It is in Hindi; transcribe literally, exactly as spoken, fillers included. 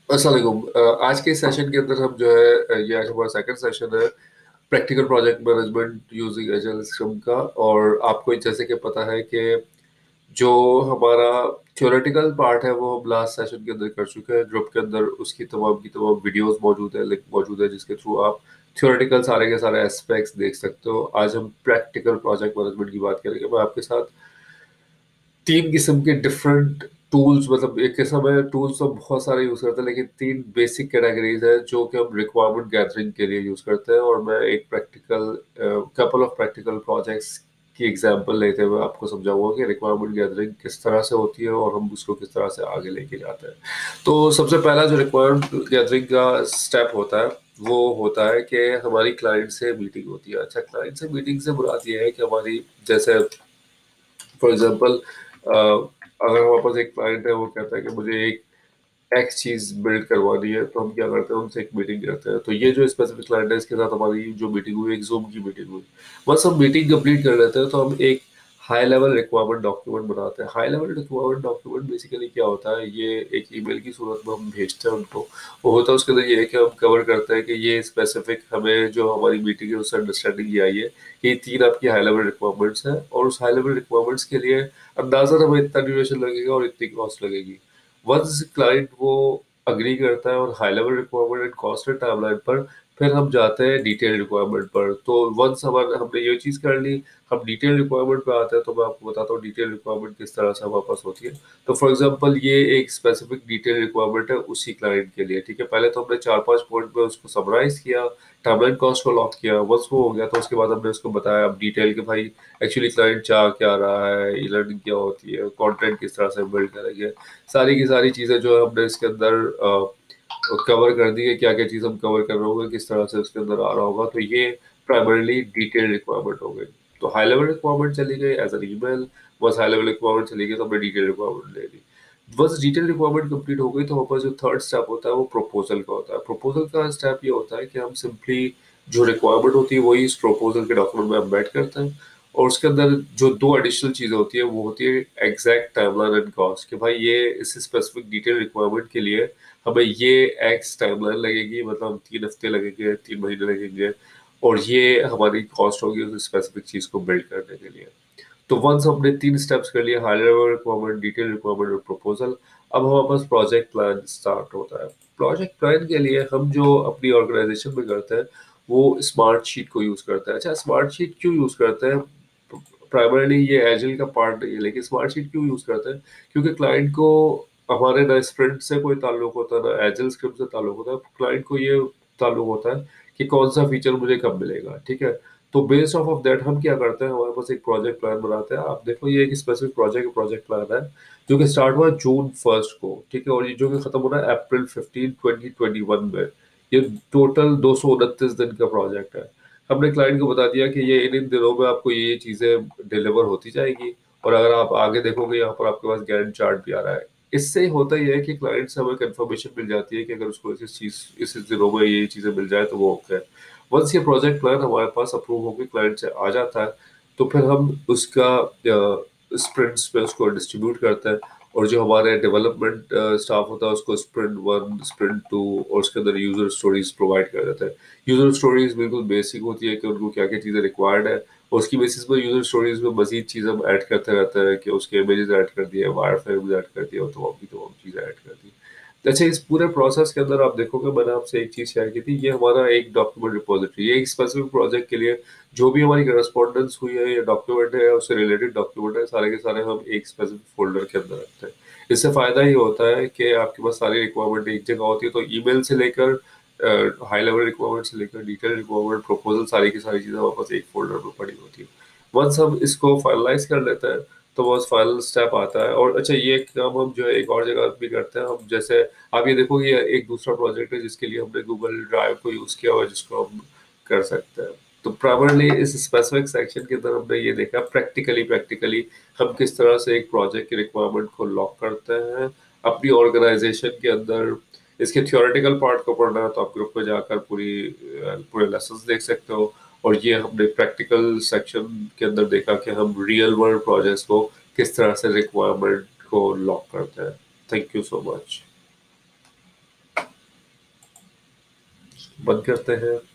अस्सलाम वालेकुम। अ, आज के सेशन के अंदर हम जो है अ, ये आज हमारा सेकंड सेशन है practical project management using agile scrum का। और आपको जैसे कि पता है कि जो हमारा थ्योरेटिकल पार्ट है वो हम लास्ट सेशन के अंदर कर चुके हैं। ग्रुप के अंदर उसकी तमाम की तमाम वीडियोस मौजूद है, लिंक मौजूद है, जिसके थ्रू आप थ्योरेटिकल सारे के सारे एस्पेक्ट्स देख सकते हो। आज हम प्रैक्टिकल प्रोजेक्ट मैनेजमेंट की बात करेंगे। मैं आपके साथ तीन किस्म के डिफरेंट टूल्स, मतलब एक किस्म है टूल्स तो बहुत सारे यूज करते हैं, लेकिन तीन बेसिक कैटेगरीज है जो कि हम रिक्वायरमेंट गैदरिंग के लिए यूज करते हैं। और मैं एक practical couple of practical projects की एग्जांपल लेते हुए आपको समझाऊंगा कि रिक्वायरमेंट गैदरिंग किस तरह से होती है और हम उसको किस तरह से आगे लेके जाते हैं। तो सबसे पहला जो रिक्वायरमेंट गैदरिंग का स्टेप होता है वो होता है कि हमारी क्लाइंट से मीटिंग होती है। अच्छा, क्लाइंट से मीटिंग से मुराद ये है कि हमारी, जैसे फॉर एग्जांपल, अगर हमारे पास एक क्लाइंट है, वो कहता है कि मुझे एक एक्स चीज बिल्ड करवानी है, तो हम क्या करते हैं, उनसे एक मीटिंग करते हैं। तो ये जो स्पेसिफिक क्लाइंट है, इसके साथ हमारी जो मीटिंग हुई, एक जूम की मीटिंग हुई। बस हम मीटिंग कंप्लीट कर लेते हैं तो हम एक हाई लेवल रिक्वायरमेंट डॉक्यूमेंट बनाते हैं। High level requirement document basically क्या होता है, ये एक ईमेल की सूरत में हम भेजते हैं उनको। वो होता है उसके अंदर ये है कि हम कवर करते हैं कि ये स्पेसिफिक हमें जो हमारी मीटिंग है उससे अंडरस्टैंडिंग ये आई है कि ये तीन आपकी हाई लेवल रिक्वायरमेंट्स हैं, और उस हाई लेवल रिक्वायरमेंट्स के लिए अंदाजा हमें इतना ड्यूरेशन लगेगा और इतनी कॉस्ट लगेगी। वंस क्लाइंट वो अग्री करता है और high level requirement and cost timeline पर, फिर हम जाते हैं डिटेल रिक्वायरमेंट पर। तो वंस हमारे हमने ये चीज़ कर ली, हम डिटेल रिक्वायरमेंट पे आते हैं। तो मैं आपको बताता हूँ डिटेल रिक्वायरमेंट किस तरह से हमारे पास होती है। तो फॉर एग्जांपल, ये एक स्पेसिफिक डिटेल रिक्वायरमेंट है उसी क्लाइंट के लिए, ठीक है। पहले तो हमने चार पांच पॉइंट में उसको समराइज किया, टाइमलाइन कॉस्ट को लॉक किया। वंस वो हो गया तो उसके बाद हमने उसको बताया अब डिटेल के भाई एक्चुअली क्लाइंट चाह क्या रहा है, ई लर्निंग क्या होती है, कंटेंट किस तरह से बिल्ड करेंगे, सारी की सारी चीज़ें जो हमने इसके अंदर कवर कर दी है। क्या क्या चीज़ हम कवर कर रहे होंगे, किस तरह से उसके अंदर आ रहा होगा। तो ये प्राइमरली डिटेल रिक्वायरमेंट हो गई। तो हाई लेवल रिक्वायरमेंट चली गई एज एन ईमेल, बस हाई लेवल रिक्वायरमेंट चली गई तो हमने डिटेल रिक्वायरमेंट ले ली। बस डिटेल रिक्वायरमेंट कंप्लीट हो गई तो हमारे पास जो थर्ड स्टेप होता है वो प्रपोजल का होता है। प्रपोजल का स्टेप ये होता है कि हम सिंपली जो रिक्वायरमेंट होती है वही इस प्रपोजल के डॉक्यूमेंट में एम्बेड करते हैं। और उसके अंदर जो दो एडिशनल चीज़ें होती है वो होती है एग्जैक्ट टाइमलाइन एंड कॉस्ट, कि भाई ये इस स्पेसिफिक डिटेल रिक्वायरमेंट के लिए हमें ये एक्स टाइमलाइन लगेगी, मतलब हम तीन हफ्ते लगेंगे, तीन महीने लगेंगे, और ये हमारी कॉस्ट होगी उस स्पेसिफिक चीज़ को बिल्ड करने के लिए। तो वंस हमने तीन स्टेप्स कर लिए, high level requirement, detail requirement और प्रपोजल, अब हमारे पास प्रोजेक्ट प्लान स्टार्ट होता है। प्रोजेक्ट प्लान के लिए हम जो अपनी ऑर्गेनाइजेशन में करते हैं वो स्मार्ट शीट को यूज़ करते हैं। अच्छा, स्मार्ट शीट क्यों यूज़ करते हैं? प्राइमरली ये एजिल का पार्ट नहीं है, लेकिन स्मार्ट शीट क्यों यूज़ करते हैं? क्योंकि क्लाइंट को हमारे ना स्प्रिंट से कोई ताल्लुक होता है ना एजिल स्क्रिप्ट से ताल्लुक होता है। क्लाइंट को ये ताल्लुक होता है कि कौन सा फीचर मुझे कब मिलेगा, ठीक है। तो बेस्ड ऑफ ऑफ दैट हम क्या करते हैं, हमारे पास एक प्रोजेक्ट प्लान बनाते हैं। आप देखो, ये एक स्पेसिफिक प्रोजेक्ट प्रोजेक्ट प्लान है जो कि स्टार्ट हुआ जून फर्स्ट को, ठीक है, और ये जो कि खत्म होना है April fifteen twenty twenty one में। ये टोटल दो सौ उनतीस दिन का प्रोजेक्ट है। हमने क्लाइंट को बता दिया कि ये इन इन दिनों में आपको ये चीज़ें डिलीवर होती जाएगी। और अगर आप आगे देखोगे, यहाँ पर आपके पास गैंट चार्ट भी आ रहा है। इससे होता ही है कि क्लाइंट से हमें कंफर्मेशन मिल जाती है कि अगर उसको इस चीज़ इस इस दिनों में ये चीज़ें मिल जाए तो वो ओके है। वंस ये प्रोजेक्ट प्लान हमारे पास अप्रूव होकर क्लाइंट से आ जाता है, तो फिर हम उसका स्प्रिंट्स पे उसको डिस्ट्रीब्यूट करते हैं। और जो हमारे डेवलपमेंट स्टाफ होता है उसको स्प्रिंट वन, स्प्रिंट टू, और उसके अंदर यूजर स्टोरीज प्रोवाइड कर देते हैं। यूजर स्टोरीज बिल्कुल बेसिक होती है कि उनको क्या क्या चीज़ें रिक्वायर्ड है, और उसकी बेसिस पर यूजर स्टोरीज में मजीद चीज़ हम ऐड करते रहते हैं कि उसके इमेजेस ऐड कर दिए, वायर फ्रेम्स ऐड कर दिए, और तमाम की तमाम चीज़ें ऐड कर दी। अच्छा, इस पूरे प्रोसेस के अंदर आप देखोगे, मैंने आपसे एक चीज़ शेयर की थी, ये हमारा एक डॉक्यूमेंट रिपोजिटरी, ये एक स्पेसिफिक प्रोजेक्ट के लिए जो भी हमारी करस्पॉन्डेंस हुई है या डॉक्यूमेंट है या उससे रिलेटेड डॉक्यूमेंट है, सारे के सारे हम एक स्पेसिफिक फोल्डर के अंदर रखते हैं। इससे फ़ायदा ये होता है कि आपके पास सारी रिक्वायरमेंट एक जगह होती है। तो ईमेल से लेकर हाई लेवल रिक्वायरमेंट से लेकर डिटेल रिक्वायरमेंट, प्रपोजल, सारी की सारी चीज़ें हमारे पास एक फोल्डर में पड़ी होती है। वंस हम इसको फाइनलाइज कर लेते हैं तो बस फाइनल स्टेप आता है। और अच्छा, ये काम हम जो है एक और जगह भी करते हैं। हम जैसे आप ये देखो, ये एक दूसरा प्रोजेक्ट है जिसके लिए हमने गूगल ड्राइव को यूज़ किया हुआ है, जिसको हम कर सकते हैं। तो प्राइमरली इस स्पेसिफिक सेक्शन के अंदर हमने ये देखा प्रैक्टिकली प्रैक्टिकली हम किस तरह से एक प्रोजेक्ट की रिक्वायरमेंट को लॉक करते हैं अपनी ऑर्गेनाइजेशन के अंदर। इसके थ्योरेटिकल पार्ट को पढ़ना है तो आप ग्रुप में जाकर पूरी अ, पूरे लेसन्स देख सकते हो। और ये हमने प्रैक्टिकल सेक्शन के अंदर देखा कि हम रियल वर्ल्ड प्रोजेक्ट्स को किस तरह से रिक्वायरमेंट को लॉक करते हैं। Thank you so much. बंद करते हैं।